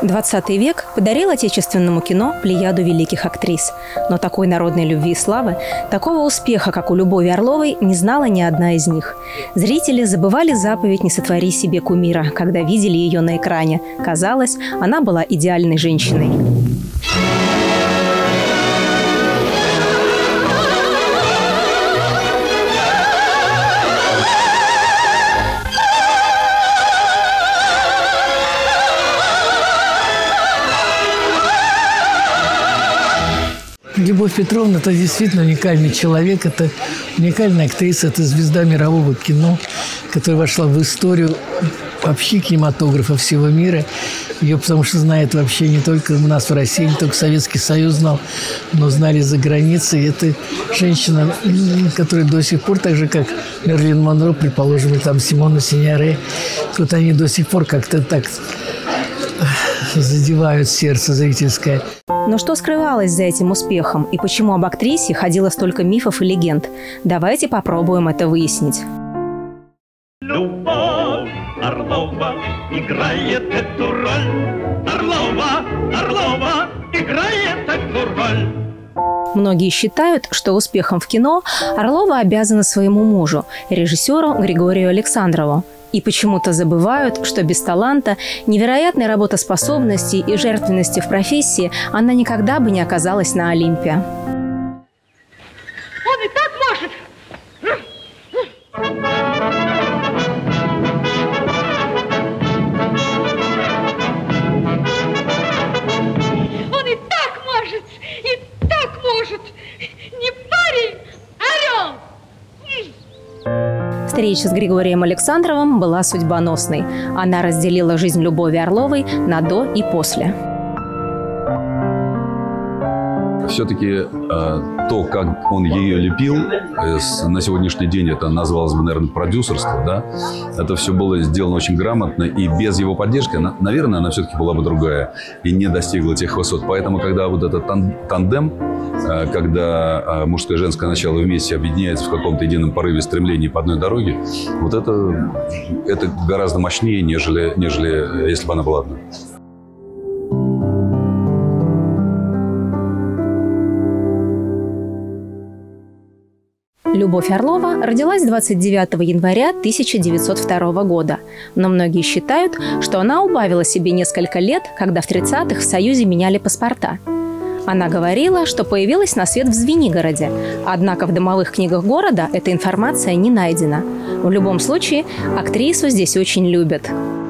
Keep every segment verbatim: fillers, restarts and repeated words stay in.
двадцатый век подарил отечественному кино плеяду великих актрис. Но такой народной любви и славы, такого успеха, как у Любови Орловой, не знала ни одна из них. Зрители забывали заповедь «Не сотвори себе кумира», когда видели ее на экране. Казалось, она была идеальной женщиной. Любовь Петровна – это действительно уникальный человек, это уникальная актриса, это звезда мирового кино, которая вошла в историю вообще кинематографа всего мира. Ее потому что знает вообще не только у нас в России, не только Советский Союз знал, но знали за границей. И это женщина, которая до сих пор, так же как Мерлин Монро, предположим, и там Симона Синьоре, вот они до сих пор как-то так задевают сердце зрительское. Но что скрывалось за этим успехом и почему об актрисе ходило столько мифов и легенд? Давайте попробуем это выяснить. Любовь Орлова играет эту роль. Орлова, Орлова играет эту роль. Многие считают, что успехом в кино Орлова обязана своему мужу, режиссеру Григорию Александрову. И почему-то забывают, что без таланта, невероятной работоспособности и жертвенности в профессии она никогда бы не оказалась на Олимпе. Он и так может! Он и так может! И так может! Не парень, орел! Встреча с Григорием Александровым была судьбоносной. Она разделила жизнь Любови Орловой на «до» и «после». Все-таки э, то, как он ее лепил, э, с, на сегодняшний день это называлось бы, наверное, продюсерство, да? Это все было сделано очень грамотно, и без его поддержки, она, наверное, она все-таки была бы другая и не достигла тех высот. Поэтому, когда вот этот тан тандем, э, когда э, мужское и женское начало вместе объединяется в каком-то едином порыве стремлений по одной дороге, вот это, это гораздо мощнее, нежели, нежели если бы она была одна. Любовь Орлова родилась двадцать девятого января тысяча девятьсот второго года, но многие считают, что она убавила себе несколько лет, когда в тридцатых в Союзе меняли паспорта. Она говорила, что появилась на свет в Звенигороде, однако в домовых книгах города эта информация не найдена. В любом случае, актрису здесь очень любят.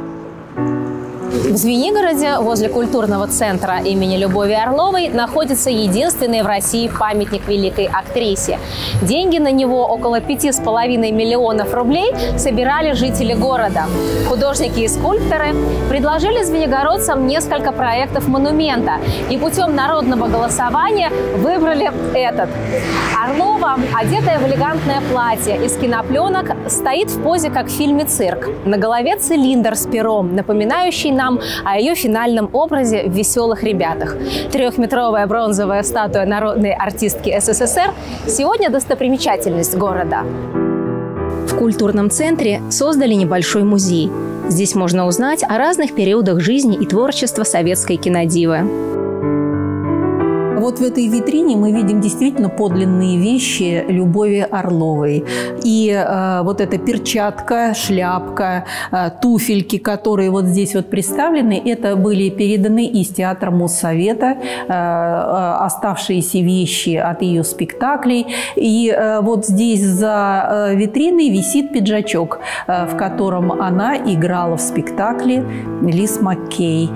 В Звенигороде, возле культурного центра имени Любови Орловой, находится единственный в России памятник великой актрисе. Деньги на него, около пяти с половиной миллионов рублей, собирали жители города. Художники и скульпторы предложили звенигородцам несколько проектов монумента и путем народного голосования выбрали этот. Орлова, одетая в элегантное платье из кинопленок, стоит в позе, как в фильме «Цирк». На голове цилиндр с пером, напоминающий нам о ее финальном образе в «Веселых ребятах». Трехметровая бронзовая статуя народной артистки СССР сегодня достопримечательность города. В культурном центре создали небольшой музей. Здесь можно узнать о разных периодах жизни и творчества советской кинодивы. Вот в этой витрине мы видим действительно подлинные вещи Любови Орловой. И э, вот эта перчатка, шляпка, э, туфельки, которые вот здесь вот представлены, это были переданы из театра Моссовета, э, э, оставшиеся вещи от ее спектаклей. И э, вот здесь за э, витриной висит пиджачок, э, в котором она играла в спектакле Лиз Маккей.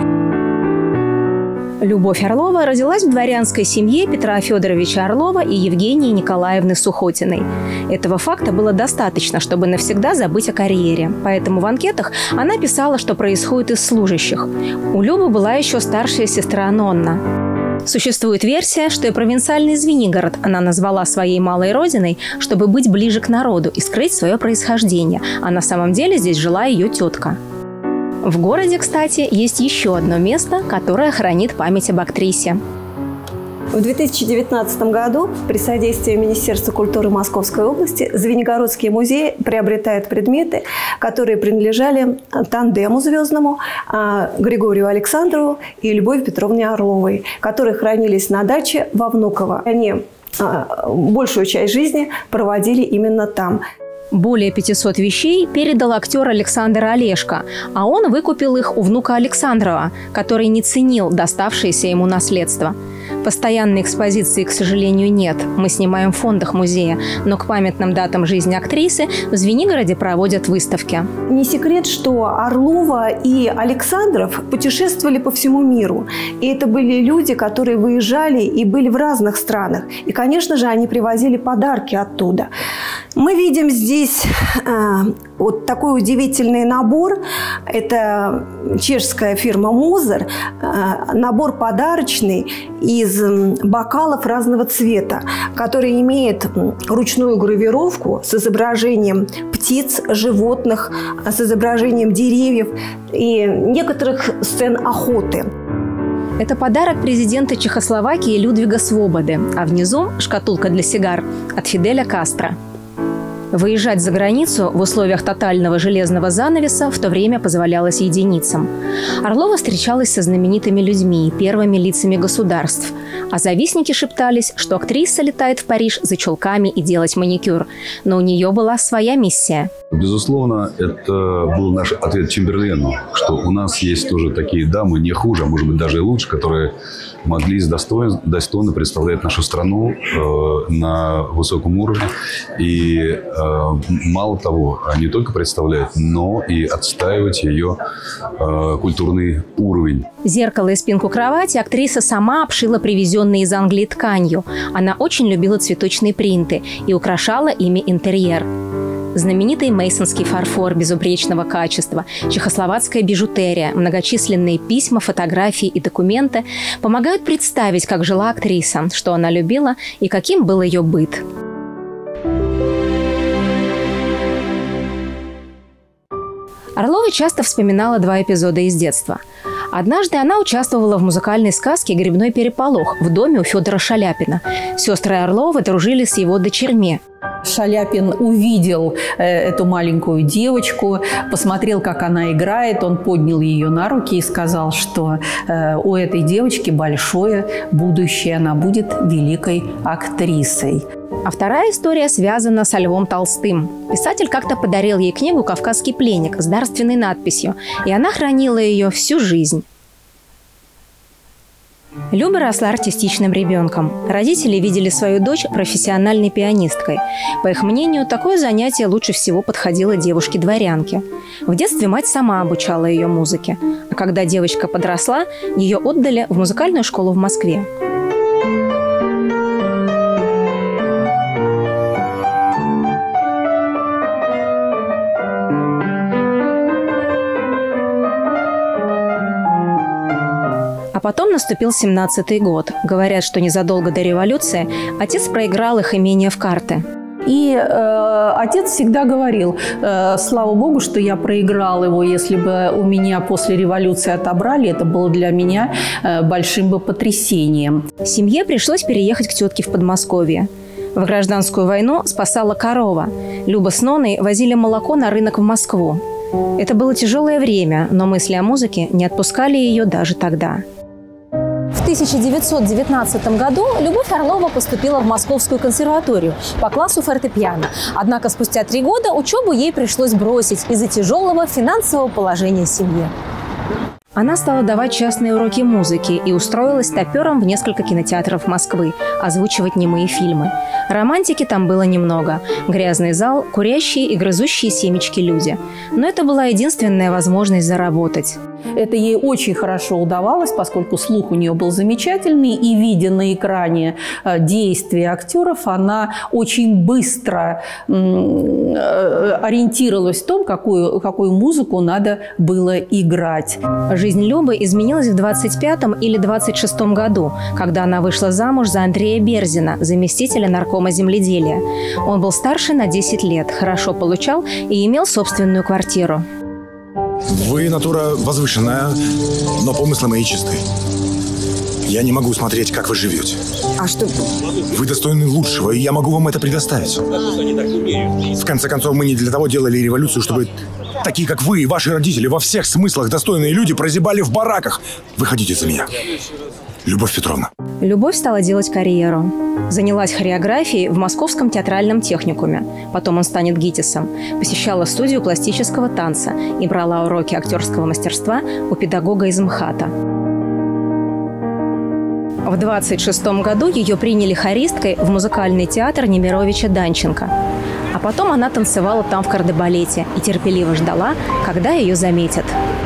Любовь Орлова родилась в дворянской семье Петра Федоровича Орлова и Евгении Николаевны Сухотиной. Этого факта было достаточно, чтобы навсегда забыть о карьере. Поэтому в анкетах она писала, что происходит из служащих. У Любы была еще старшая сестра Нонна. Существует версия, что и провинциальный Звенигород она назвала своей малой родиной, чтобы быть ближе к народу и скрыть свое происхождение, а на самом деле здесь жила ее тетка. В городе, кстати, есть еще одно место, которое хранит память об актрисе. В две тысячи девятнадцатом году при содействии Министерства культуры Московской области Звенигородский музей приобретает предметы, которые принадлежали тандему звездному Григорию Александрову и Любови Петровне Орловой, которые хранились на даче во Внуково. Они большую часть жизни проводили именно там. Более пятисот вещей передал актер Александр Олешко, а он выкупил их у внука Александрова, который не ценил доставшееся ему наследство. Постоянной экспозиции, к сожалению, нет. Мы снимаем в фондах музея, но к памятным датам жизни актрисы в Звенигороде проводят выставки. Не секрет, что Орлова и Александров путешествовали по всему миру. И это были люди, которые выезжали и были в разных странах. И, конечно же, они привозили подарки оттуда. Мы видим здесь э, вот такой удивительный набор. Это чешская фирма «Мозер». Э, набор подарочный из бокалов разного цвета, который имеет ручную гравировку с изображением птиц, животных, с изображением деревьев и некоторых сцен охоты. Это подарок президента Чехословакии Людвига Свободы, а внизу шкатулка для сигар от Фиделя Кастро. Выезжать за границу в условиях тотального железного занавеса в то время позволялось единицам. Орлова встречалась со знаменитыми людьми, первыми лицами государств. А завистники шептались, что актриса летает в Париж за чулками и делать маникюр. Но у нее была своя миссия. Безусловно, это был наш ответ Чемберлену, что у нас есть тоже такие дамы, не хуже, а может быть даже и лучше, которые могли достойно, достойно представлять нашу страну э, на высоком уровне. И э, мало того, не только представлять, но и отстаивать ее э, культурный уровень. Зеркало и спинку кровати актриса сама обшила привезенной из Англии тканью. Она очень любила цветочные принты и украшала ими интерьер. Знаменитый мейсонский фарфор безупречного качества, чехословацкая бижутерия, многочисленные письма, фотографии и документы помогают представить, как жила актриса, что она любила и каким был ее быт. Орлова часто вспоминала два эпизода из детства. Однажды она участвовала в музыкальной сказке «Грибной переполох» в доме у Федора Шаляпина. Сестры Орловы дружили с его дочерьми. Шаляпин увидел э, эту маленькую девочку, посмотрел, как она играет, он поднял ее на руки и сказал, что э, у этой девочки большое будущее, она будет великой актрисой. А вторая история связана со Львом Толстым. Писатель как-то подарил ей книгу «Кавказский пленник» с дарственной надписью, и она хранила ее всю жизнь. Люба росла артистичным ребенком. Родители видели свою дочь профессиональной пианисткой. По их мнению, такое занятие лучше всего подходило девушке-дворянке. В детстве мать сама обучала ее музыке. А когда девочка подросла, ее отдали в музыкальную школу в Москве. А потом наступил семнадцатый год. Говорят, что незадолго до революции отец проиграл их имение в карты. И э, отец всегда говорил, э, слава богу, что я проиграл его, если бы у меня после революции отобрали, это было для меня э, большим бы потрясением. Семье пришлось переехать к тетке в Подмосковье. В гражданскую войну спасала корова. Люба с Ноной возили молоко на рынок в Москву. Это было тяжелое время, но мысли о музыке не отпускали ее даже тогда. В тысяча девятьсот девятнадцатом году Любовь Орлова поступила в Московскую консерваторию по классу фортепиано. Однако спустя три года учебу ей пришлось бросить из-за тяжелого финансового положения семьи. Она стала давать частные уроки музыки и устроилась топером в несколько кинотеатров Москвы, озвучивать немые фильмы. Романтики там было немного. Грязный зал, курящие и грызущие семечки люди. Но это была единственная возможность заработать. Это ей очень хорошо удавалось, поскольку слух у нее был замечательный, и, видя на экране действия актеров, она очень быстро ориентировалась в том, какую, какую музыку надо было играть. Жизнь Любы изменилась в двадцать пятом или двадцать шестом году, когда она вышла замуж за Андрея Берзина, заместителя наркома земледелия. Он был старше на десять лет, хорошо получал и имел собственную квартиру. Вы натура возвышенная, но помыслы мои чисты. Я не могу смотреть, как вы живете. А что? Вы достойны лучшего, и я могу вам это предоставить. В конце концов, мы не для того делали революцию, чтобы такие, как вы и ваши родители, во всех смыслах достойные люди прозябали в бараках. Выходите за меня. Любовь Петровна. Любовь стала делать карьеру. Занялась хореографией в Московском театральном техникуме. Потом он станет ГИТИСом. Посещала студию пластического танца и брала уроки актерского мастерства у педагога из МХАТа. В двадцать шестом году ее приняли хористкой в музыкальный театр Немировича Данченко. А потом она танцевала там в кардебалете и терпеливо ждала, когда ее заметят.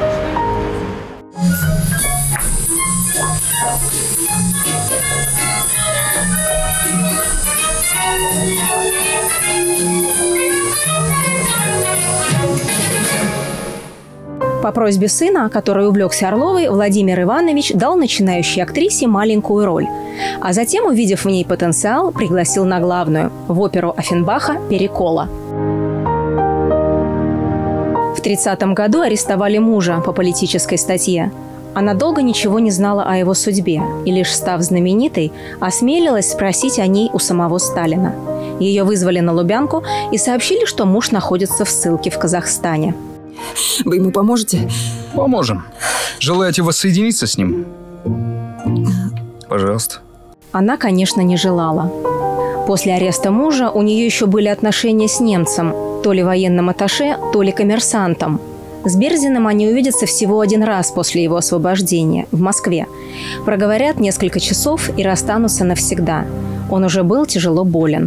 По просьбе сына, который увлекся Орловой, Владимир Иванович дал начинающей актрисе маленькую роль. А затем, увидев в ней потенциал, пригласил на главную – в оперу Оффенбаха «Перекола». В тридцатом году арестовали мужа по политической статье. Она долго ничего не знала о его судьбе и, лишь став знаменитой, осмелилась спросить о ней у самого Сталина. Ее вызвали на Лубянку и сообщили, что муж находится в ссылке в Казахстане. Вы ему поможете? Поможем. Желаете воссоединиться с ним? Пожалуйста. Она, конечно, не желала. После ареста мужа у нее еще были отношения с немцем, то ли военным атташе, то ли коммерсантом. С Берзиным они увидятся всего один раз после его освобождения, в Москве. Проговорят несколько часов и расстанутся навсегда. Он уже был тяжело болен.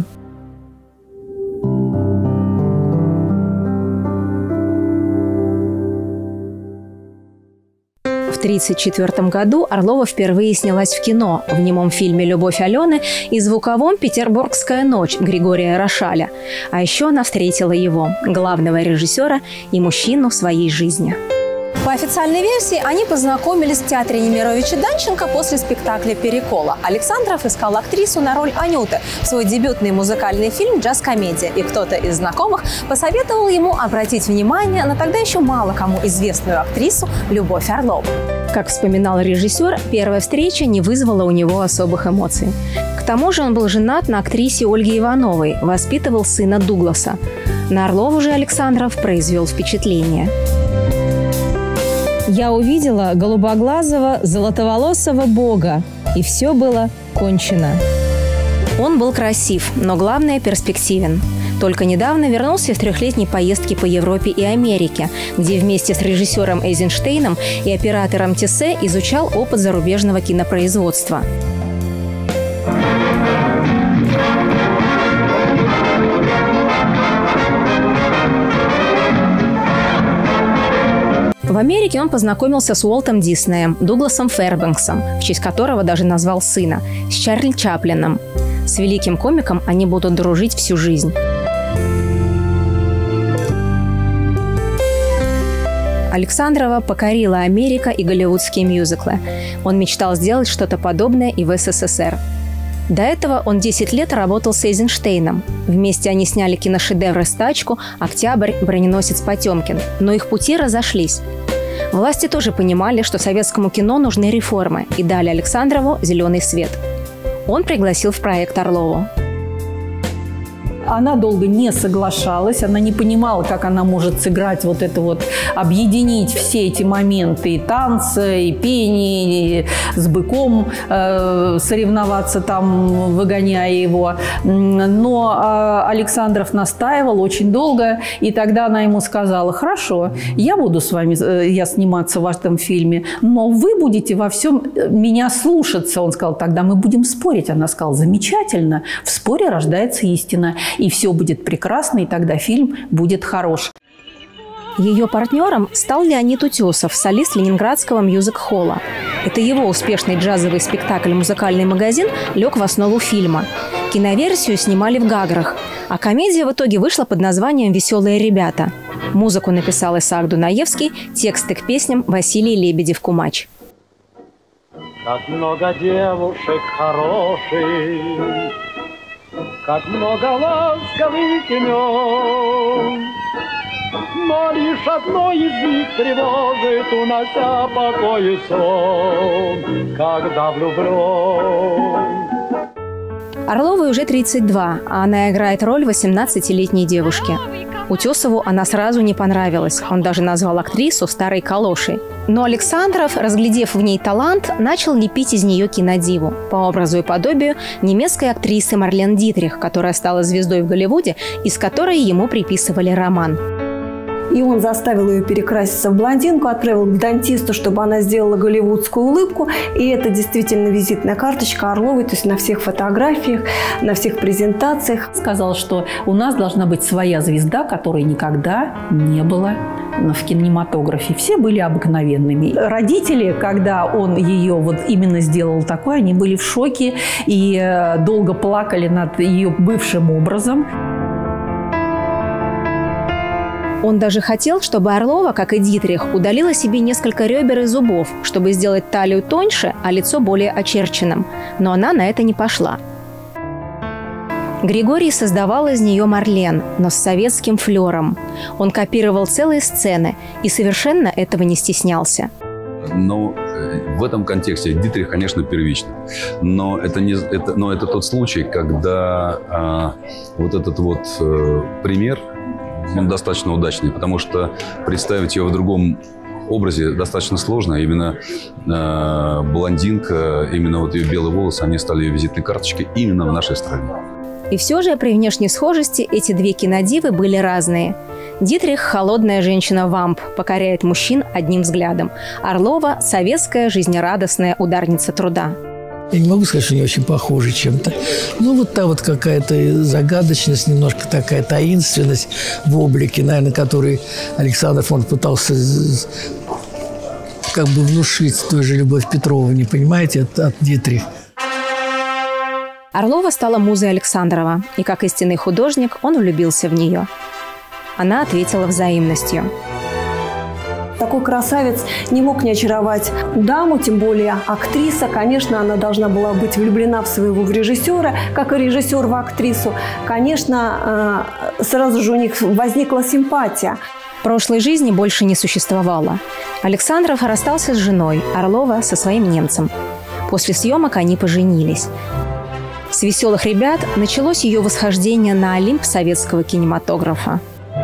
В тысяча девятьсот тридцать четвёртом году Орлова впервые снялась в кино в немом фильме «Любовь Алены» и звуковом «Петербургская ночь» Григория Рошаля. А еще она встретила его, главного режиссера и мужчину своей жизни. По официальной версии, они познакомились в театре Немировича Данченко после спектакля «Перекола». Александров искал актрису на роль Анюты в свой дебютный музыкальный фильм «Джаз-комедия», и кто-то из знакомых посоветовал ему обратить внимание на тогда еще мало кому известную актрису Любовь Орлову. Как вспоминал режиссер, первая встреча не вызвала у него особых эмоций. К тому же он был женат на актрисе Ольге Ивановой, воспитывал сына Дугласа. На Орлову же Александров произвел впечатление. Я увидела голубоглазого, золотоволосого бога, и все было кончено. Он был красив, но главное – перспективен. Только недавно вернулся из трехлетней поездки по Европе и Америке, где вместе с режиссером Эйзенштейном и оператором Тессе изучал опыт зарубежного кинопроизводства. В Америке он познакомился с Уолтом Диснеем, Дугласом Фэрбенксом, в честь которого даже назвал сына, с Чарли Чаплином. С великим комиком они будут дружить всю жизнь. Александрова покорила Америка и голливудские мюзиклы. Он мечтал сделать что-то подобное и в эс эс эс эр. До этого он десять лет работал с Эйзенштейном. Вместе они сняли киношедевры «Стачку», «Октябрь», «Броненосец Потемкин». Но их пути разошлись. Власти тоже понимали, что советскому кино нужны реформы, и дали Александрову зеленый свет. Он пригласил в проект Орлову. Она долго не соглашалась, она не понимала, как она может сыграть вот это вот, объединить все эти моменты и танца, и пение, и с быком э, соревноваться там, выгоняя его. Но э, Александров настаивал очень долго, и тогда она ему сказала: хорошо, я буду с вами, э, я сниматься в этом фильме, но вы будете во всем меня слушаться. Он сказал: тогда мы будем спорить. Она сказала: замечательно, в споре рождается истина. И все будет прекрасно, и тогда фильм будет хорош. Ее партнером стал Леонид Утесов, солист Ленинградского мьюзик-холла. Это его успешный джазовый спектакль «Музыкальный магазин» лег в основу фильма. Киноверсию снимали в Гаграх, а комедия в итоге вышла под названием «Веселые ребята». Музыку написал Исаак Дунаевский, тексты к песням Василий Лебедев-Кумач. Как много девушек хороших, как много ласковых имен, но лишь одно из них тревожит, унося покой и сон, когда влюблен. Орловой уже тридцать два, а она играет роль восемнадцатилетней девушки. Утесову она сразу не понравилась, он даже назвал актрису старой калошей. Но Александров, разглядев в ней талант, начал лепить из нее кинодиву, по образу и подобию немецкой актрисы Марлен Дитрих, которая стала звездой в Голливуде и с которой ему приписывали роман. И он заставил ее перекраситься в блондинку, отправил к дантисту, чтобы она сделала голливудскую улыбку. И это действительно визитная карточка Орловой, то есть на всех фотографиях, на всех презентациях. Сказал, что у нас должна быть своя звезда, которой никогда не было в кинематографе. Все были обыкновенными. Родители, когда он ее вот именно сделал такой, они были в шоке и долго плакали над ее бывшим образом. Он даже хотел, чтобы Орлова, как и Дитрих, удалила себе несколько ребер и зубов, чтобы сделать талию тоньше, а лицо более очерченным. Но она на это не пошла. Григорий создавал из нее Марлен, но с советским флером. Он копировал целые сцены и совершенно этого не стеснялся. Но в этом контексте Дитрих, конечно, первично. Но это, не, это, но это тот случай, когда а, вот этот вот а, пример, он достаточно удачный, потому что представить ее в другом образе достаточно сложно. Именно э, блондинка, именно вот ее белые волосы, они стали ее визитной карточкой именно в нашей стране. И все же при внешней схожести эти две кинодивы были разные. Дитрих – холодная женщина-вамп, покоряет мужчин одним взглядом. Орлова – советская жизнерадостная ударница труда. Я не могу сказать, что они очень похожи чем-то. Ну, вот та вот какая-то загадочность, немножко такая таинственность в облике, наверное, которой Александров, он пытался как бы внушить той же Любовь Петровне, понимаете, от, от Дитрих. Орлова стала музой Александрова, и как истинный художник он влюбился в нее. Она ответила взаимностью. Такой красавец не мог не очаровать даму, тем более актриса. Конечно, она должна была быть влюблена в своего режиссера, как и режиссер в актрису. Конечно, сразу же у них возникла симпатия. Прошлой жизни больше не существовало. Александров расстался с женой, Орлова со своим немцем. После съемок они поженились. С «Веселых ребят» началось ее восхождение на Олимп советского кинематографа.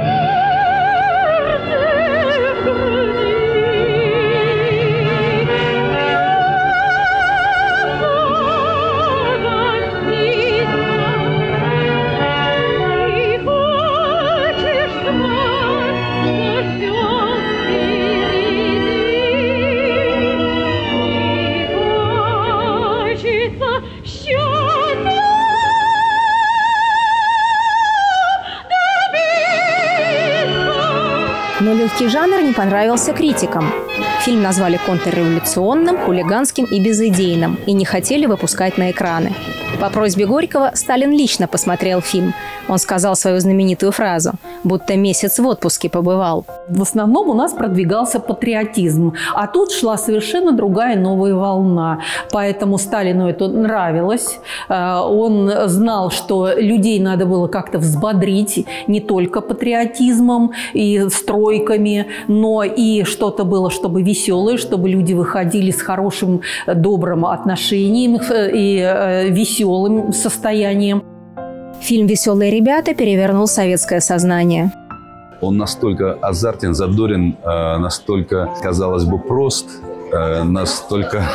Но легкий жанр не понравился критикам. Фильм назвали контрреволюционным, хулиганским и безыдейным и не хотели выпускать на экраны. По просьбе Горького Сталин лично посмотрел фильм. Он сказал свою знаменитую фразу, будто месяц в отпуске побывал. В основном у нас продвигался патриотизм, а тут шла совершенно другая новая волна. Поэтому Сталину это нравилось. Он знал, что людей надо было как-то взбодрить не только патриотизмом и стройками, но и что-то было, чтобы веселое, чтобы люди выходили с хорошим, добрым отношением и веселым состоянием. Фильм «Веселые ребята» перевернул советское сознание. Он настолько азартен, задорен, настолько, казалось бы, прост, настолько...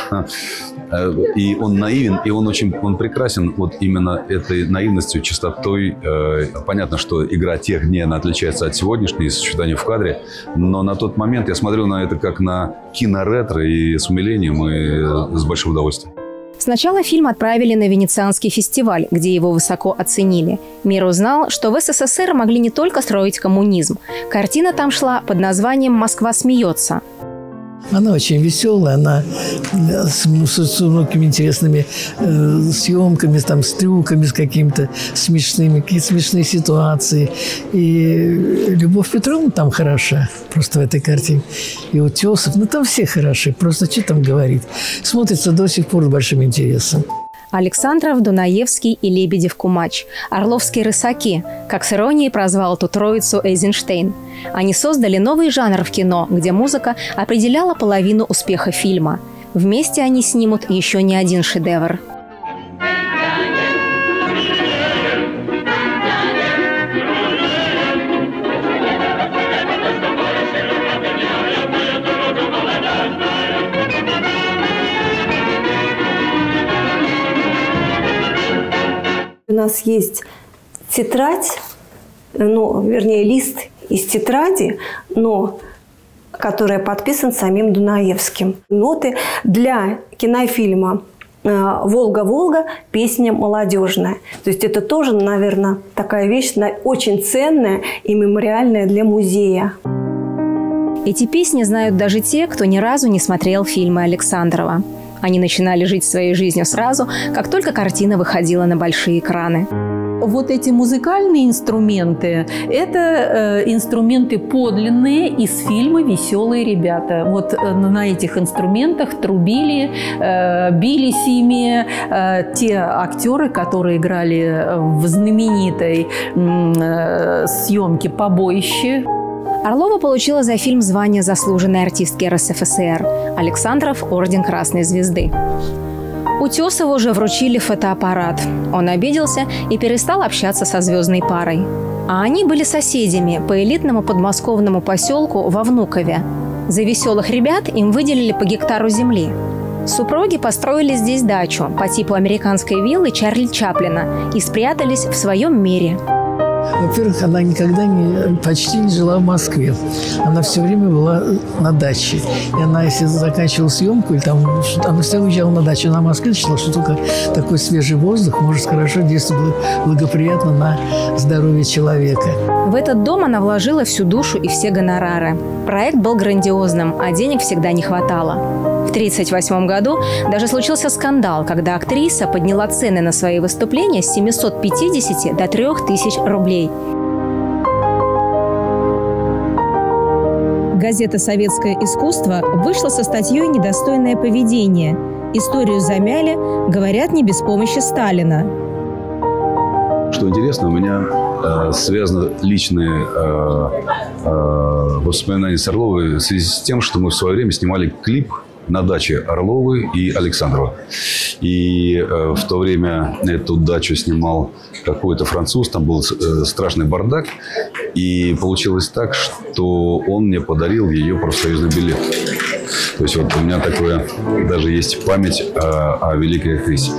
И он наивен, и он очень он прекрасен вот именно этой наивностью, чистотой. Понятно, что игра тех дней, она отличается от сегодняшней, сочетания в кадре, но на тот момент я смотрел на это как на киноретро и с умилением, и с большим удовольствием. Сначала фильм отправили на Венецианский фестиваль, где его высоко оценили. Мир узнал, что в СССР могли не только строить коммунизм. Картина там шла под названием «Москва смеется». Она очень веселая, она с, с, с многими интересными э, съемками, там, с трюками, с какими-то смешными, какие-то смешные ситуации. И Любовь Петровна там хороша, просто в этой картине. И Утесов, ну там все хороши, просто что там говорить. Смотрится до сих пор с большим интересом. Александров, Дунаевский и Лебедев-Кумач, Орловские рысаки, как с иронией прозвал ту троицу Эйзенштейн. Они создали новый жанр в кино, где музыка определяла половину успеха фильма. Вместе они снимут еще не один шедевр. У нас есть тетрадь, ну, вернее, лист из тетради, но который подписан самим Дунаевским. Ноты для кинофильма «Волга-Волга», песня молодежная. То есть это тоже, наверное, такая вещь очень ценная и мемориальная для музея. Эти песни знают даже те, кто ни разу не смотрел фильмы Александрова. Они начинали жить своей жизнью сразу, как только картина выходила на большие экраны. Вот эти музыкальные инструменты – это э, инструменты подлинные из фильма «Веселые ребята». Вот э, на этих инструментах трубили, э, бились ими э, те актеры, которые играли в знаменитой э, съемке «Побоище». Орлова получила за фильм звание заслуженной артистки эр эс эф эс ер, Александров – орден Красной Звезды. Утесову уже вручили фотоаппарат. Он обиделся и перестал общаться со звездной парой. А они были соседями по элитному подмосковному поселку во Внукове. За «Веселых ребят» им выделили по гектару земли. Супруги построили здесь дачу по типу американской виллы Чарли Чаплина и спрятались в своем мире. Во-первых, она никогда не, почти не жила в Москве. Она все время была на даче. И она, если заканчивала съемку, или там, она всегда уезжала на дачу. Она в Москве считала, что только такой свежий воздух может хорошо действовать благоприятно на здоровье человека. В этот дом она вложила всю душу и все гонорары. Проект был грандиозным, а денег всегда не хватало. В тысяча девятьсот тридцать восьмом году даже случился скандал, когда актриса подняла цены на свои выступления с семисот пятидесяти до трёх тысяч рублей. Газета «Советское искусство» вышла со статьей «Недостойное поведение». Историю замяли, говорят, не без помощи Сталина. Что интересно, у меня э, связаны личные э, э, воспоминания с Орловой в связи с тем, что мы в свое время снимали клип на даче Орловой и Александрова. И э, в то время эту дачу снимал какой-то француз, там был э, страшный бардак. И получилось так, что он мне подарил ее профсоюзный билет. То есть вот у меня такое, даже есть память о, о великой актрисе.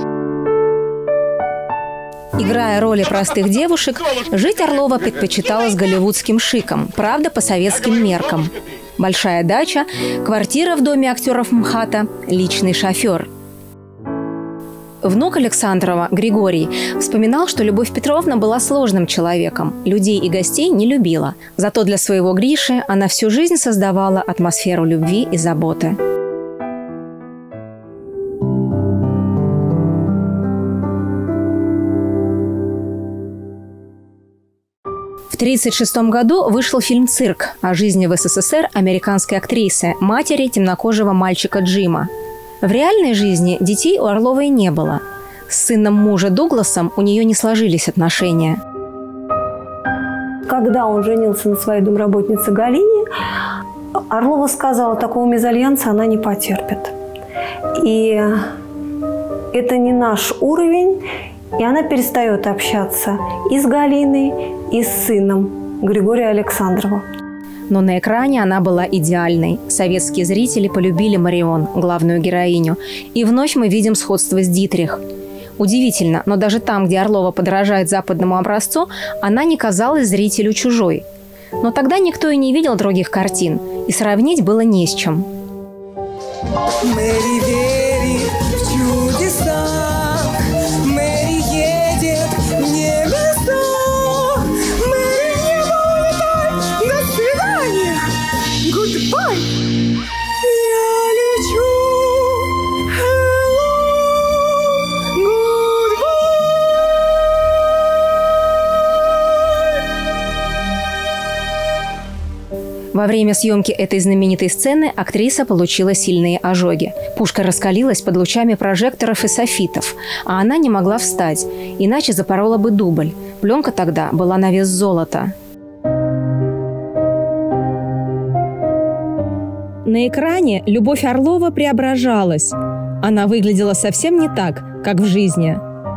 Играя роли простых девушек, жить Орлова предпочитала с голливудским шиком, правда, по советским меркам. Большая дача, квартира в доме актеров МХАТа, личный шофер. Внук Александрова, Григорий, вспоминал, что Любовь Петровна была сложным человеком, людей и гостей не любила. Зато для своего Гриши она всю жизнь создавала атмосферу любви и заботы. В тысяча девятьсот тридцать шестом году вышел фильм «Цирк» о жизни в эс эс эс эр американской актрисы, матери темнокожего мальчика Джима. В реальной жизни детей у Орловой не было. С сыном мужа Дугласом у нее не сложились отношения. Когда он женился на своей домработнице Галине, Орлова сказала, такого мезальянса она не потерпит. И это не наш уровень. И она перестает общаться и с Галиной, и с сыном Григория Александрова. Но на экране она была идеальной. Советские зрители полюбили Марион, главную героиню. И вновь мы видим сходство с Дитрих. Удивительно, но даже там, где Орлова подражает западному образцу, она не казалась зрителю чужой. Но тогда никто и не видел других картин, и сравнить было не с чем. Мэри верит в чудеса. Во время съемки этой знаменитой сцены актриса получила сильные ожоги. Пушка раскалилась под лучами прожекторов и софитов, а она не могла встать, иначе запорола бы дубль. Пленка тогда была на вес золота. На экране Любовь Орлова преображалась. Она выглядела совсем не так, как в жизни.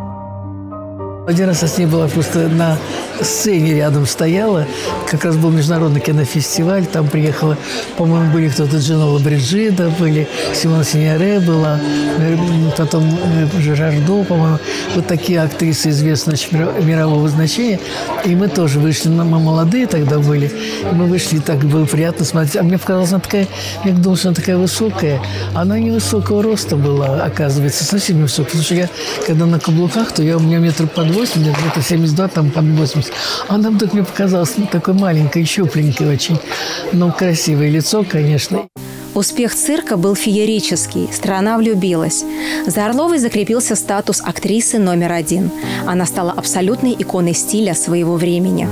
Один раз я с ней была просто на сцене рядом стояла. Как раз был международный кинофестиваль. Там приехала, по-моему, были кто-то Джинола Бриджида, были Симона Синьоре была, потом Жирардо, по-моему. Вот такие актрисы известные мирового значения. И мы тоже вышли, мы молодые тогда были. И мы вышли, и так было приятно смотреть. А мне показалось, она такая, я думала, что она такая высокая. Она невысокого роста была, оказывается, совсем невысокая. Потому что я, когда на каблуках, то я, у меня метр под восемьдесят, где-то семьдесят два, там под восемьдесят. Она вдруг мне показалась ну, такой маленькой, щупленькой очень. Но красивое лицо, конечно. Успех цирка был феерический, страна влюбилась. За Орловой закрепился статус актрисы номер один. Она стала абсолютной иконой стиля своего времени.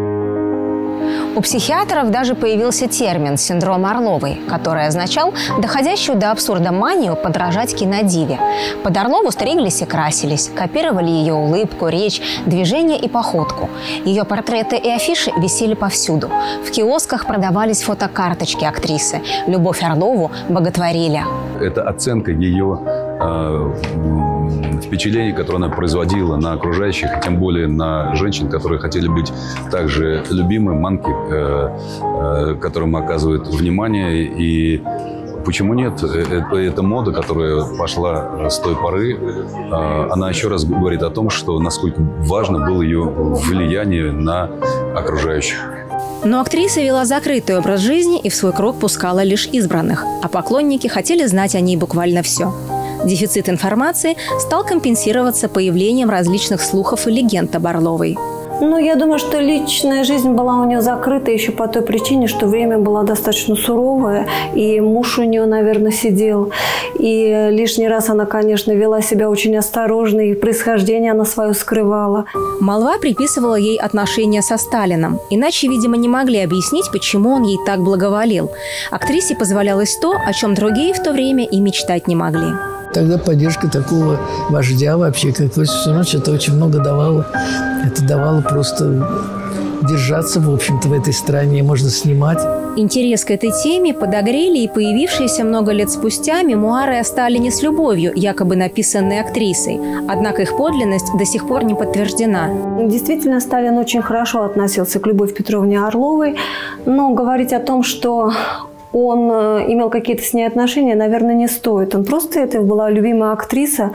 У психиатров даже появился термин «синдром Орловой», который означал доходящую до абсурда манию подражать кинодиве. Под Орлову стриглись и красились, копировали ее улыбку, речь, движение и походку. Ее портреты и афиши висели повсюду. В киосках продавались фотокарточки актрисы. Любовь Орлову боготворили. Это оценка ее э, впечатлений, которые она производила на окружающих, и тем более на женщин, которые хотели быть также любимы, манки, э, э, которым оказывают внимание. И почему нет? Это, это мода, которая пошла с той поры. Э, она еще раз говорит о том, что насколько важно было ее влияние на окружающих. Но актриса вела закрытый образ жизни и в свой круг пускала лишь избранных, а поклонники хотели знать о ней буквально все. Дефицит информации стал компенсироваться появлением различных слухов и легенд об Орловой. Ну, я думаю, что личная жизнь была у нее закрыта еще по той причине, что время было достаточно суровое, и муж у нее, наверное, сидел. И лишний раз она, конечно, вела себя очень осторожно, и происхождение она свое скрывала. Молва приписывала ей отношения со Сталином. Иначе, видимо, не могли объяснить, почему он ей так благоволил. Актрисе позволялось то, о чем другие в то время и мечтать не могли. Тогда поддержка такого вождя вообще, как Иосиф Виссарионович, это очень много давало. Это давало просто держаться, в общем-то, в этой стране. Можно снимать. Интерес к этой теме подогрели и появившиеся много лет спустя мемуары о Сталине с любовью, якобы написанные актрисой. Однако их подлинность до сих пор не подтверждена. Действительно, Сталин очень хорошо относился к Любови Петровне Орловой. Но говорить о том, что он имел какие-то с ней отношения, наверное, не стоит. Он просто, это была любимая актриса,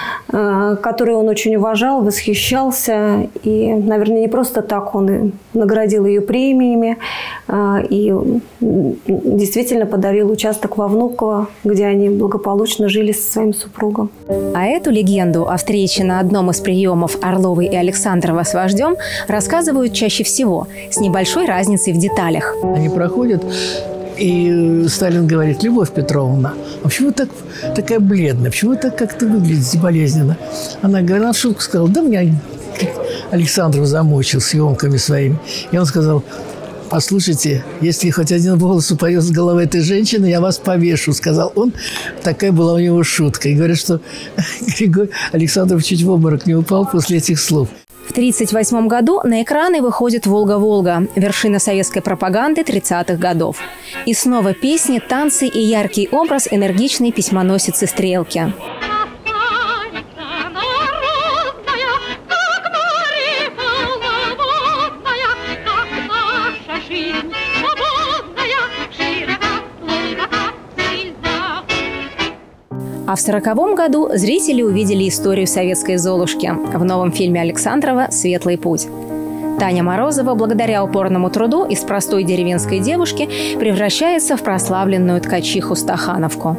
которую он очень уважал, восхищался. И, наверное, не просто так он и наградил ее премиями. И действительно подарил участок во Внуково, где они благополучно жили со своим супругом. А эту легенду о встрече на одном из приемов Орловой и Александрова с вождем рассказывают чаще всего, с небольшой разницей в деталях. Они проходят. И Сталин говорит: Любовь Петровна, а почему вы так, такая бледная? Почему вы так как-то выглядите болезненно? Она говорит, она шутку сказала: да меня Александров замучил съемками своими. И он сказал: послушайте, если хоть один волос упадет с головы этой женщины, я вас повешу, сказал он. Такая была у него шутка. И говорят, что Григорий Александров чуть в обморок не упал после этих слов. В тысяча девятьсот тридцать восьмом году на экраны выходит «Волга-Волга» – вершина советской пропаганды тридцатых годов. И снова песни, танцы и яркий образ энергичной письмоносицы Стрелки. А в сороковом году зрители увидели историю советской Золушки в новом фильме Александрова «Светлый путь». Таня Морозова, благодаря упорному труду, из простой деревенской девушки превращается в прославленную ткачиху Стахановку.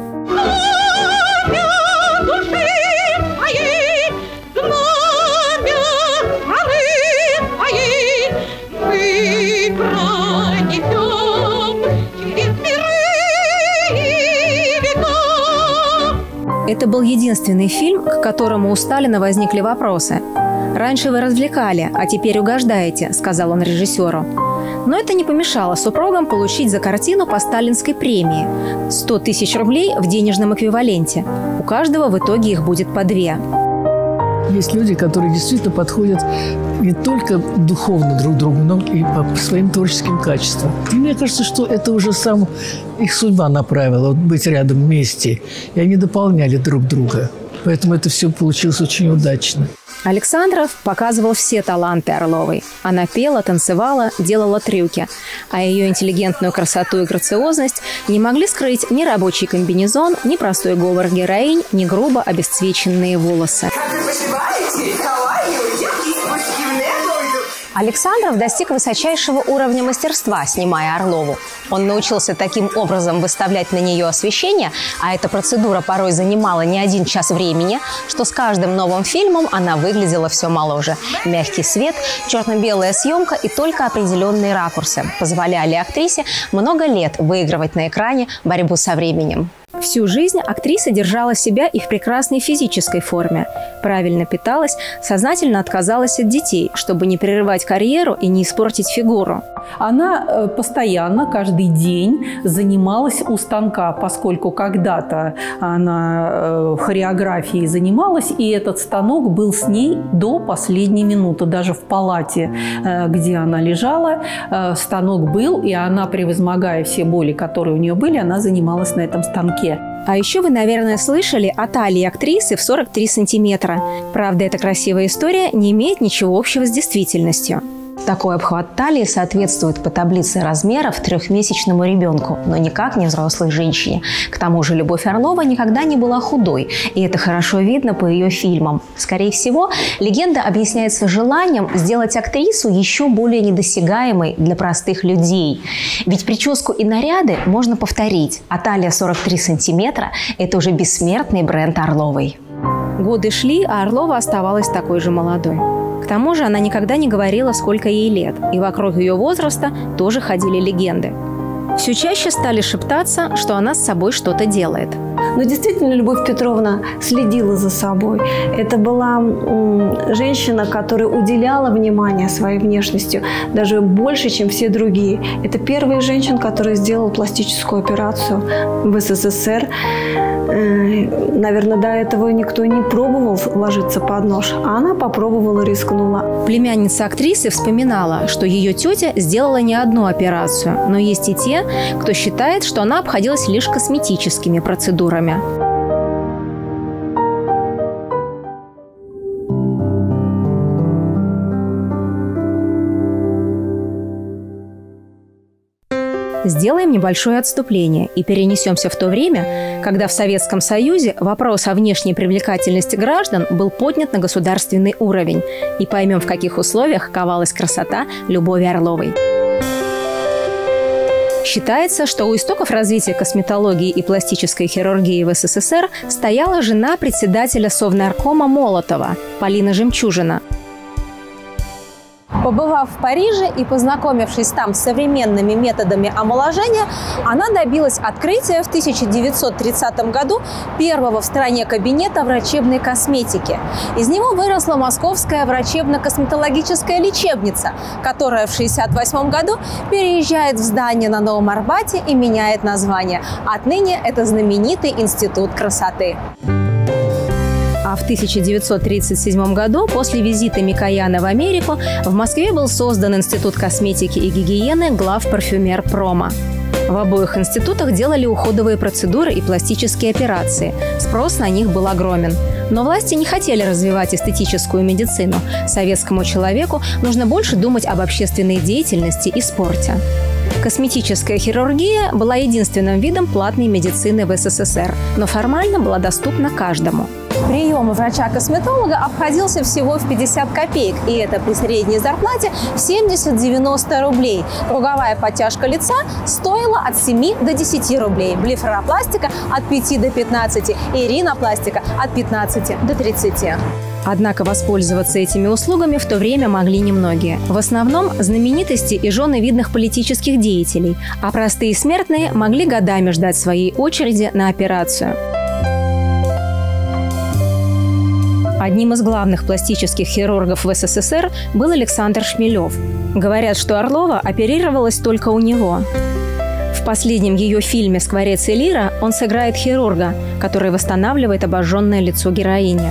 Это был единственный фильм, к которому у Сталина возникли вопросы. «Раньше вы развлекали, а теперь угождаете», – сказал он режиссеру. Но это не помешало супругам получить за картину по сталинской премии – сто тысяч рублей в денежном эквиваленте. У каждого в итоге их будет по две. Есть люди, которые действительно подходят не только духовно друг другу, но и по своим творческим качествам. И мне кажется, что это уже сам их судьба направила, вот быть рядом вместе. И они дополняли друг друга. Поэтому это все получилось очень удачно. Александров показывал все таланты Орловой. Она пела, танцевала, делала трюки. А ее интеллигентную красоту и грациозность не могли скрыть ни рабочий комбинезон, ни простой говор героинь, ни грубо обесцвеченные волосы. Александров достиг высочайшего уровня мастерства, снимая Орлову. Он научился таким образом выставлять на нее освещение, а эта процедура порой занимала не один час времени, что с каждым новым фильмом она выглядела все моложе. Мягкий свет, черно-белая съемка и только определенные ракурсы позволяли актрисе много лет выигрывать на экране борьбу со временем. Всю жизнь актриса держала себя и в прекрасной физической форме. Правильно питалась, сознательно отказалась от детей, чтобы не прерывать карьеру и не испортить фигуру. Она постоянно, каждый день занималась у станка, поскольку когда-то она хореографией занималась, и этот станок был с ней до последней минуты. Даже в палате, где она лежала, станок был, и она, превозмогая все боли, которые у нее были, она занималась на этом станке. А еще вы, наверное, слышали о талии актрисы в сорок три сантиметра. Правда, эта красивая история не имеет ничего общего с действительностью. Такой обхват талии соответствует по таблице размеров трехмесячному ребенку, но никак не взрослой женщине. К тому же Любовь Орлова никогда не была худой, и это хорошо видно по ее фильмам. Скорее всего, легенда объясняется желанием сделать актрису еще более недосягаемой для простых людей. Ведь прическу и наряды можно повторить, а талия сорок три сантиметра – это уже бессмертный бренд Орловой. Годы шли, а Орлова оставалась такой же молодой. К тому же она никогда не говорила, сколько ей лет, и вокруг ее возраста тоже ходили легенды. Все чаще стали шептаться, что она с собой что-то делает. Но действительно Любовь Петровна следила за собой. Это была м, женщина, которая уделяла внимание своей внешности даже больше, чем все другие. Это первая женщина, которая сделала пластическую операцию в СССР. Наверное, до этого никто не пробовал ложиться под нож, а она попробовала, рискнула. Племянница актрисы вспоминала, что ее тетя сделала не одну операцию, но есть и те, кто считает, что она обходилась лишь косметическими процедурами. Сделаем небольшое отступление и перенесемся в то время, когда в Советском Союзе вопрос о внешней привлекательности граждан был поднят на государственный уровень, и поймем, в каких условиях ковалась красота Любови Орловой. Считается, что у истоков развития косметологии и пластической хирургии в СССР стояла жена председателя Совнаркома Молотова Полина Жемчужина. Побывав в Париже и познакомившись там с современными методами омоложения, она добилась открытия в тысяча девятьсот тридцатом году первого в стране кабинета врачебной косметики. Из него выросла Московская врачебно-косметологическая лечебница, которая в шестьдесят восьмом году переезжает в здание на Новом Арбате и меняет название. Отныне это знаменитый Институт красоты. А в тысяча девятьсот тридцать седьмом году, после визита Микояна в Америку, в Москве был создан Институт косметики и гигиены главпарфюмерпрома. В обоих институтах делали уходовые процедуры и пластические операции. Спрос на них был огромен. Но власти не хотели развивать эстетическую медицину. Советскому человеку нужно больше думать об общественной деятельности и спорте. Косметическая хирургия была единственным видом платной медицины в СССР, но формально была доступна каждому. Прием врача-косметолога обходился всего в пятьдесят копеек, и это при средней зарплате в семьдесят-девяносто рублей. Круговая подтяжка лица стоила от семи до десяти рублей, блефаропластика от пяти до пятнадцати и ринопластика от пятнадцати до тридцати. Однако воспользоваться этими услугами в то время могли немногие. В основном знаменитости и жены видных политических деятелей, а простые смертные могли годами ждать своей очереди на операцию. Одним из главных пластических хирургов в СССР был Александр Шмелев. Говорят, что Орлова оперировалась только у него. В последнем ее фильме «Скворец и лира» он сыграет хирурга, который восстанавливает обожженное лицо героини.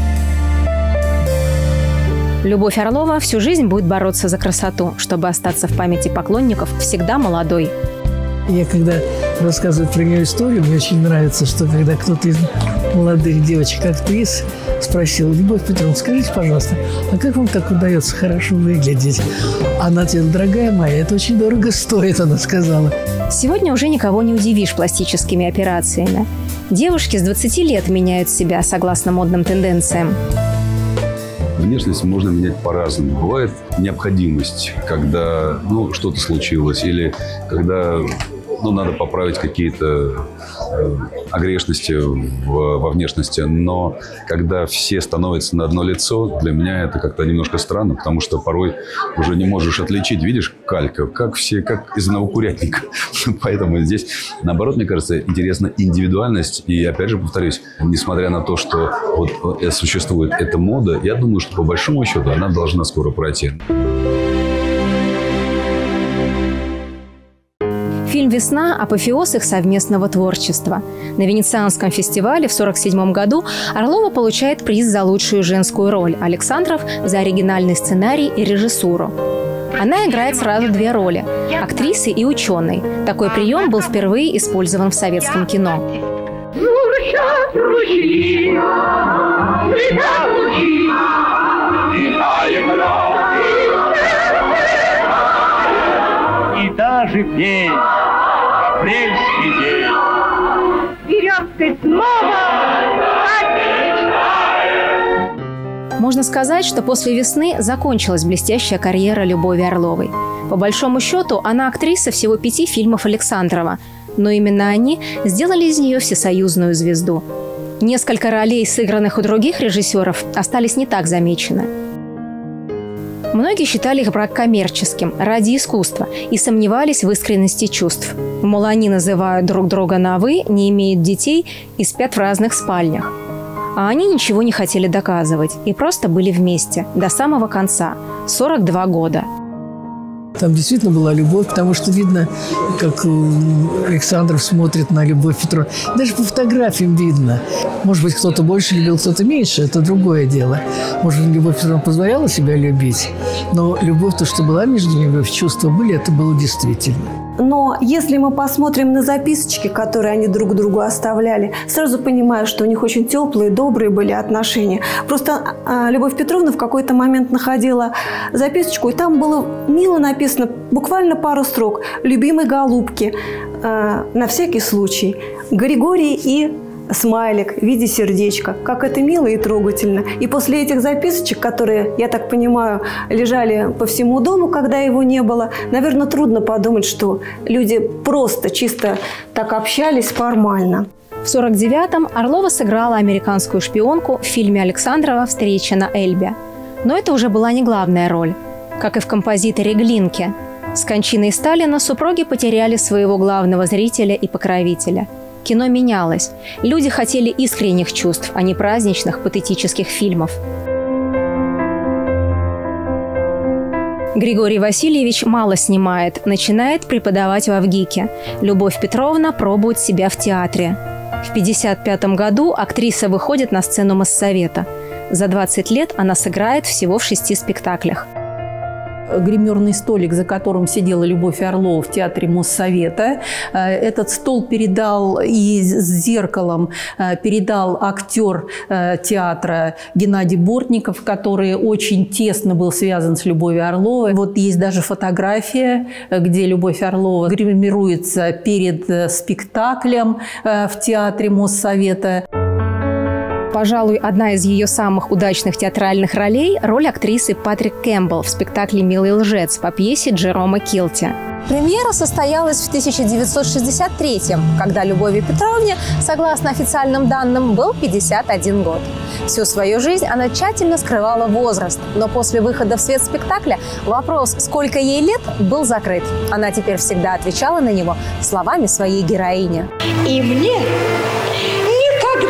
Любовь Орлова всю жизнь будет бороться за красоту, чтобы остаться в памяти поклонников всегда молодой. Я когда рассказываю про нее историю, мне очень нравится, что когда кто-то из молодых девочек-актрис спросил: Любовь Петровна, скажите, пожалуйста, а как вам так удается хорошо выглядеть? Она ответила: дорогая моя, это очень дорого стоит, она сказала. Сегодня уже никого не удивишь пластическими операциями. Девушки с двадцати лет меняют себя согласно модным тенденциям. Внешность можно менять по-разному. Бывает необходимость, когда ну, что-то случилось, или когда ну, надо поправить какие-то э, огрешности в, во внешности. Но когда все становятся на одно лицо, для меня это как-то немножко странно, потому что порой уже не можешь отличить, видишь, калька, как все, как из одного курятника. Поэтому здесь, наоборот, мне кажется, интересна индивидуальность. И, опять же, повторюсь, несмотря на то, что вот существует эта мода, я думаю, что по большому счету она должна скоро пройти. Фильм «Весна» – апофеоз их совместного творчества. На Венецианском фестивале в сорок седьмом году Орлова получает приз за лучшую женскую роль, Александров – за оригинальный сценарий и режиссуру. Она играет сразу две роли – актрисы и ученой. Такой прием был впервые использован в советском кино. И даже петь апрельский день. Вперед ты снова! Можно сказать, что после «Весны» закончилась блестящая карьера Любови Орловой. По большому счету, она актриса всего пяти фильмов Александрова, но именно они сделали из нее всесоюзную звезду. Несколько ролей, сыгранных у других режиссеров, остались не так замечены. Многие считали их брак коммерческим, ради искусства, и сомневались в искренности чувств. Мол, они называют друг друга на «вы», не имеют детей и спят в разных спальнях. А они ничего не хотели доказывать и просто были вместе до самого конца – сорок два года. Там действительно была любовь, потому что видно, как Александров смотрит на Любовь Петровну. Даже по фотографиям видно. Может быть, кто-то больше любил, кто-то меньше. Это другое дело. Может, Любовь Петровна позволяла себя любить, но любовь, то, что была между ними, чувства были, это было действительно. Но если мы посмотрим на записочки, которые они друг другу оставляли, сразу понимаю, что у них очень теплые, добрые были отношения. Просто а, Любовь Петровна в какой-то момент находила записочку, и там было мило написано, буквально пару строк: «Любимой голубки, а, на всякий случай, Григорий» и смайлик в виде сердечка. Как это мило и трогательно. И после этих записочек, которые, я так понимаю, лежали по всему дому, когда его не было, наверное, трудно подумать, что люди просто чисто так общались формально. В сорок девятом Орлова сыграла американскую шпионку в фильме Александрова «Встреча на Эльбе». Но это уже была не главная роль. Как и в «Композиторе Глинке». С кончиной Сталина супруги потеряли своего главного зрителя и покровителя. Кино менялось. Люди хотели искренних чувств, а не праздничных, патетических фильмов. Григорий Васильевич мало снимает, начинает преподавать в ВГИКе. Любовь Петровна пробует себя в театре. В пятьдесят пятом году актриса выходит на сцену Моссовета. За двадцать лет она сыграет всего в шести спектаклях. Гримерный столик, за которым сидела Любовь Орлова в театре Моссовета. Этот стол передал и с зеркалом передал актер театра Геннадий Бортников, который очень тесно был связан с Любовью Орловой. Вот есть даже фотография, где Любовь Орлова гримируется перед спектаклем в театре Моссовета. Пожалуй, одна из ее самых удачных театральных ролей – роль актрисы Патрик Кэмпбелл в спектакле «Милый лжец» по пьесе Джерома Килти. Премьера состоялась в тысяча девятьсот шестьдесят третьем, когда Любови Петровне, согласно официальным данным, был пятьдесят один год. Всю свою жизнь она тщательно скрывала возраст, но после выхода в свет спектакля вопрос, сколько ей лет, был закрыт. Она теперь всегда отвечала на него словами своей героини. И мне никогда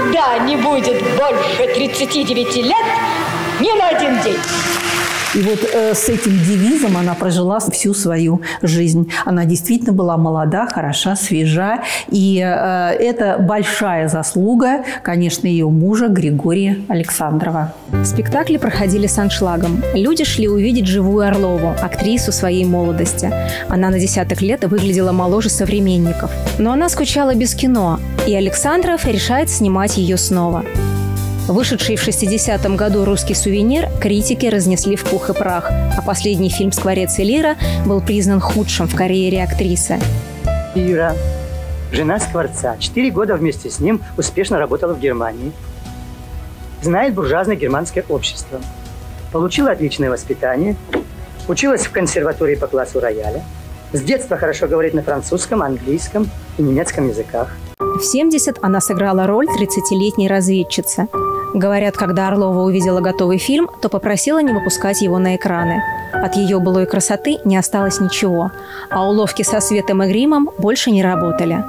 не будет больше тридцати девяти лет ни на один день. И вот э, с этим девизом она прожила всю свою жизнь. Она действительно была молода, хороша, свежа. И э, это большая заслуга, конечно, ее мужа Григория Александрова. Спектакли проходили с аншлагом. Люди шли увидеть живую Орлову, актрису своей молодости. Она на десяток лет выглядела моложе современников. Но она скучала без кино, и Александров решает снимать ее снова. Вышедший в шестидесятом году «Русский сувенир» критики разнесли в пух и прах, а последний фильм «Скворец и лира» был признан худшим в карьере актрисы. Ира, жена Скворца, четыре года вместе с ним успешно работала в Германии. Знает буржуазное германское общество. Получила отличное воспитание, училась в консерватории по классу рояля. С детства хорошо говорит на французском, английском и немецком языках. В семьдесят она сыграла роль тридцатилетней разведчицы. Говорят, когда Орлова увидела готовый фильм, то попросила не выпускать его на экраны. От ее былой красоты не осталось ничего, а уловки со светом и гримом больше не работали.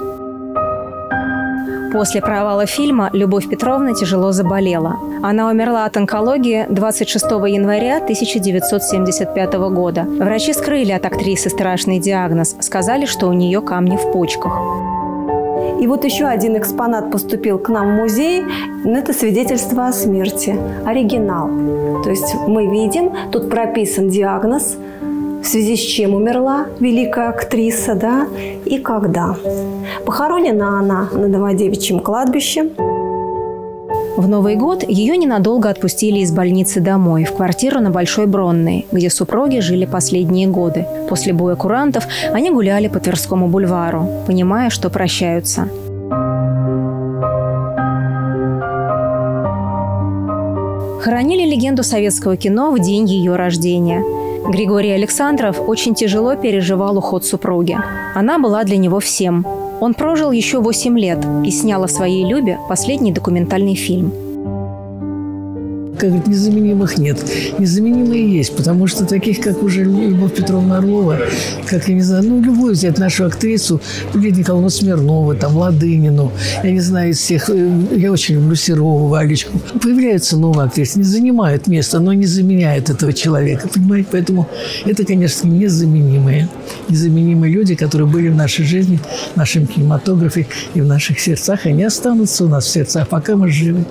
После провала фильма Любовь Петровна тяжело заболела. Она умерла от онкологии двадцать шестого января тысяча девятьсот семьдесят пятого года. Врачи скрыли от актрисы страшный диагноз, сказали, что у нее камни в почках. И вот еще один экспонат поступил к нам в музей. Это свидетельство о смерти. Оригинал. То есть мы видим, тут прописан диагноз, в связи с чем умерла великая актриса, да, и когда. Похоронена она на Новодевичьем кладбище. В Новый год ее ненадолго отпустили из больницы домой, в квартиру на Большой Бронной, где супруги жили последние годы. После боя курантов они гуляли по Тверскому бульвару, понимая, что прощаются. Хоронили легенду советского кино в день ее рождения. Григорий Александров очень тяжело переживал уход супруги. Она была для него всем. Он прожил еще восемь лет и снял о своей Любе последний документальный фильм. Как говорит, незаменимых нет. Незаменимые есть, потому что таких, как уже Любовь Петровна Орлова, как, я не знаю, ну, любую взять нашу актрису, Лидию Николаевну Смирнову, там, Ладынину, я не знаю, из всех, я очень люблю Серову, Валечку. Появляются новые актрисы, не занимают место, но не заменяют этого человека, понимаете? Поэтому это, конечно, незаменимые. Незаменимые люди, которые были в нашей жизни, в нашем кинематографе и в наших сердцах. Они останутся у нас в сердцах, пока мы живы.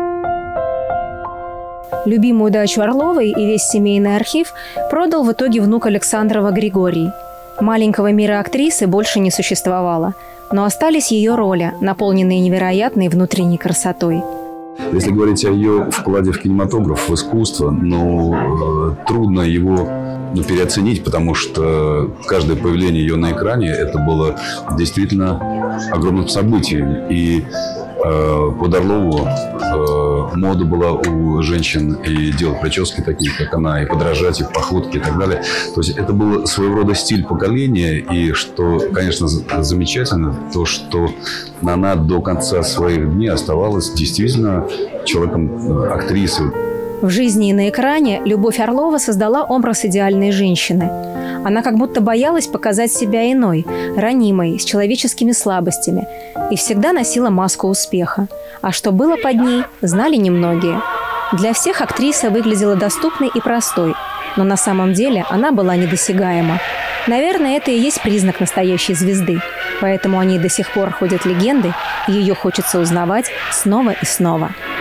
Любимую дачу Орловой и весь семейный архив продал в итоге внук Александрова Григорий. Маленького мира актрисы больше не существовало, но остались ее роли, наполненные невероятной внутренней красотой. Если говорить о ее вкладе в кинематограф, в искусство, ну, трудно его ну, переоценить, потому что каждое появление ее на экране – это было действительно огромным событием. И э, под Орлову э, мода была у женщин и делать прически такие, как она, и подражать, и походки, и так далее. То есть это был своего рода стиль поколения. И что, конечно, замечательно, то, что она до конца своих дней оставалась действительно человеком, актрисой. В жизни и на экране Любовь Орлова создала образ идеальной женщины. Она как будто боялась показать себя иной, ранимой, с человеческими слабостями, и всегда носила маску успеха. А что было под ней, знали немногие. Для всех актриса выглядела доступной и простой, но на самом деле она была недосягаема. Наверное, это и есть признак настоящей звезды. Поэтому о ней до сих пор ходят легенды, и ее хочется узнавать снова и снова.